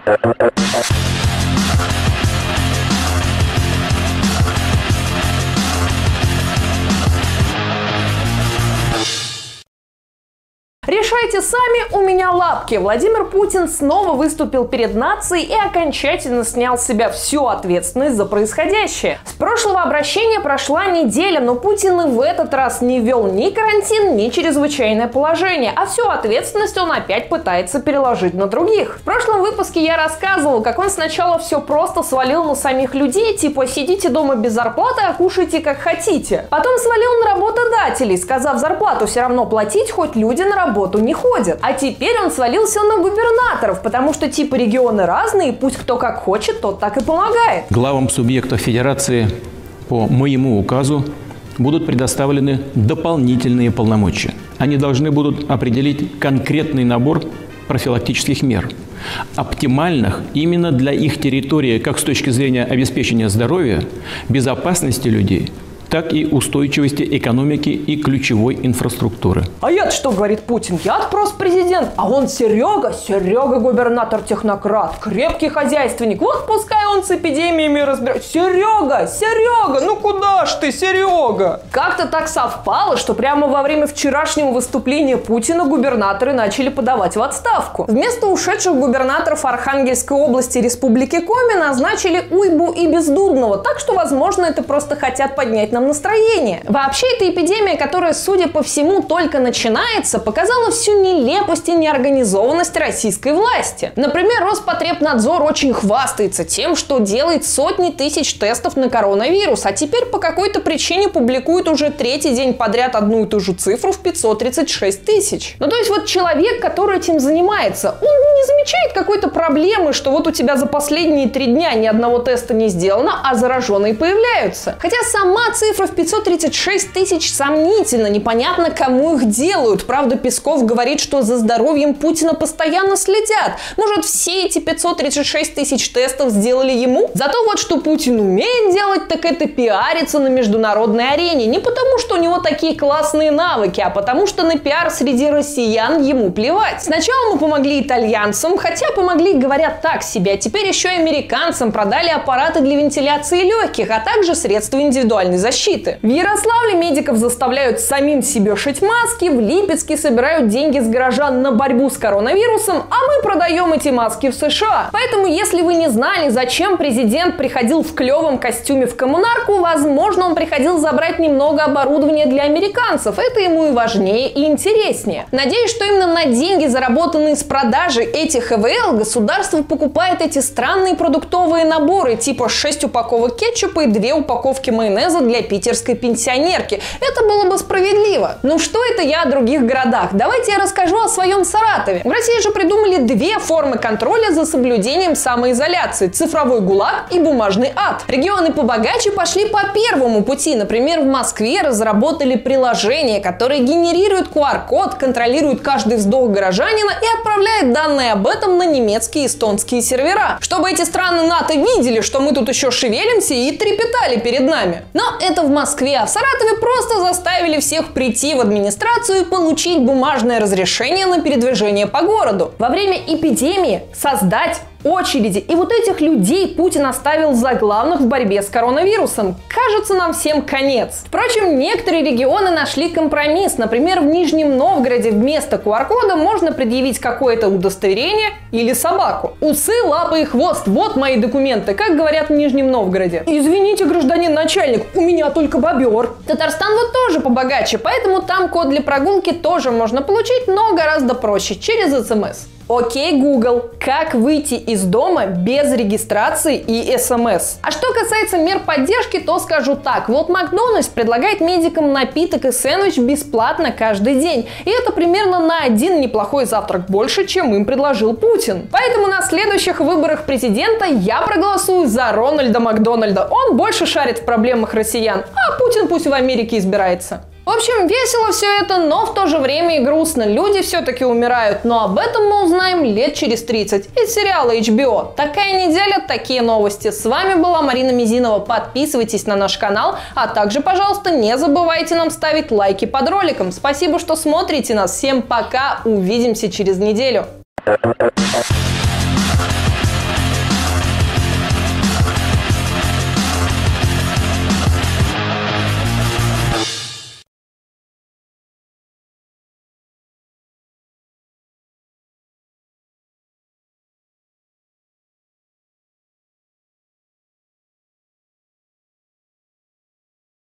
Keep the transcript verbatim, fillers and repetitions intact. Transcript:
Решайте сами, у меня лапки. Владимир Путин снова выступил перед нацией и окончательно снял с себя всю ответственность за происходящее. С прошлого обращения прошла неделя, но Путин и в этот раз не ввел ни карантин, ни чрезвычайное положение, а всю ответственность он опять пытается переложить на других. В прошлом выпуске я рассказывал, как он сначала все просто свалил на самих людей, типа сидите дома без зарплаты, а кушайте как хотите. Потом свалил на работодателей, сказав зарплату все равно платить, хоть люди на работу работу не ходят. А теперь он свалился на губернаторов, потому что типа регионы разные, пусть кто как хочет, тот так и помогает. Главам субъектов федерации по моему указу будут предоставлены дополнительные полномочия. Они должны будут определить конкретный набор профилактических мер, оптимальных именно для их территории, как с точки зрения обеспечения здоровья, безопасности людей, так и устойчивости экономики и ключевой инфраструктуры. А я-то что, говорит Путин? Я-то просто президент, а он Серега, Серега губернатор-технократ, крепкий хозяйственник. Вот пускай он с эпидемиями разбирается. Серега, Серега, ну куда ж ты, Серега? Как-то так совпало, что прямо во время вчерашнего выступления Путина губернаторы начали подавать в отставку. Вместо ушедших губернаторов Архангельской области Республики Коми назначили Уйбу и Бездудного, так что, возможно, это просто хотят поднять нам настроение. Вообще, эта эпидемия, которая, судя по всему, только начинается, показала всю нелепость и неорганизованность российской власти. Например, Роспотребнадзор очень хвастается тем, что делает сотни тысяч тестов на коронавирус, а теперь по какой-то причине публикует уже третий день подряд одну и ту же цифру в пятьсот тридцать шесть тысяч. Ну, то есть вот человек, который этим занимается, он не замечает какой-то проблемы, что вот у тебя за последние три дня ни одного теста не сделано, а зараженные появляются. Хотя сама цифра Цифра в пятьсот тридцать шесть тысяч сомнительно, непонятно, кому их делают. Правда, Песков говорит, что за здоровьем Путина постоянно следят. Может, все эти пятьсот тридцать шесть тысяч тестов сделали ему? Зато вот что Путин умеет делать, так это пиариться на международной арене. Не потому, что у него такие классные навыки, а потому, что на пиар среди россиян ему плевать. Сначала мы помогли итальянцам, хотя помогли, говорят, так себе, а теперь еще и американцам продали аппараты для вентиляции легких, а также средства индивидуальной защиты. Защиты. В Ярославле медиков заставляют самим себе шить маски, в Липецке собирают деньги с горожан на борьбу с коронавирусом, а мы продаем эти маски в США. Поэтому, если вы не знали, зачем президент приходил в клевом костюме в коммунарку, возможно, он приходил забрать немного оборудования для американцев. Это ему и важнее, и интереснее. Надеюсь, что именно на деньги, заработанные с продажи этих э вэ эл, государство покупает эти странные продуктовые наборы, типа шесть упаковок кетчупа и две упаковки майонеза для питерской пенсионерки. Это было бы справедливо. Ну что это я о других городах? Давайте я расскажу о своем Саратове. В России же придумали две формы контроля за соблюдением самоизоляции: цифровой гулаг и бумажный ад. Регионы побогаче пошли по первому пути. Например, в Москве разработали приложение, которое генерирует ку ар код, контролирует каждый вздох горожанина и отправляет данные об этом на немецкие и эстонские сервера, чтобы эти страны НАТО видели, что мы тут еще шевелимся, и трепетали перед нами. Но это в Москве, а в Саратове просто заставили всех прийти в администрацию и получить бумажное разрешение на передвижение по городу. Во время эпидемии создать очереди. И вот этих людей Путин оставил за главных в борьбе с коронавирусом. Кажется, нам всем конец. Впрочем, некоторые регионы нашли компромисс. Например, в Нижнем Новгороде вместо ку ар кода можно предъявить какое-то удостоверение или собаку. Усы, лапы и хвост. Вот мои документы, как говорят в Нижнем Новгороде. Извините, гражданин начальник, у меня только бобер. Татарстан вот тоже побогаче, поэтому там код для прогулки тоже можно получить, но гораздо проще, через эс эм эс. Окей, Google, как выйти из дома без регистрации и эс эм эс? А что касается мер поддержки, то скажу так. Вот Макдональдс предлагает медикам напиток и сэндвич бесплатно каждый день. И это примерно на один неплохой завтрак больше, чем им предложил Путин. Поэтому на следующих выборах президента я проголосую за Рональда Макдональда. Он больше шарит в проблемах россиян, а Путин пусть в Америке избирается. В общем, весело все это, но в то же время и грустно. Люди все-таки умирают, но об этом мы узнаем лет через тридцать из сериала эйч би о. Такая неделя, такие новости. С вами была Марина Мизинова. Подписывайтесь на наш канал, а также, пожалуйста, не забывайте нам ставить лайки под роликом. Спасибо, что смотрите нас. Всем пока, увидимся через неделю.